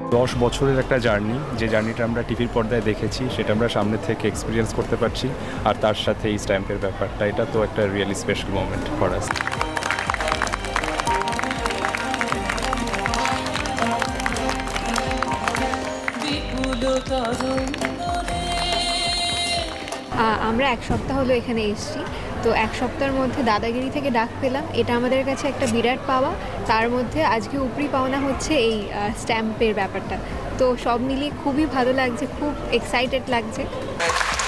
10 বছরের একটা জার্নি, যে জার্নিটা আমরা টিভির পর্দায় দেখেছি সেটা আমরা সামনে থেকে এক্সপিরিয়েন্স করতে পারছি, আর তার সাথে এই স্ট্যাম্পের ব্যাপারটা, এটা তো একটা really special moment for us. আমরা 1 সপ্তাহ হলো এখানে এসেছি, তো 1 সপ্তাহের মধ্যে দাদাগিরি থেকে ডাক পেলাম, এটা আমাদের কাছে একটা বিরাট পাওয়া। তার মধ্যে আজকে উপরি পাওনা হচ্ছে এই স্ট্যাম্পের ব্যাপারটা, তো সব মিলিয়ে খুবই ভালো লাগছে, খুব এক্সাইটেড লাগছে।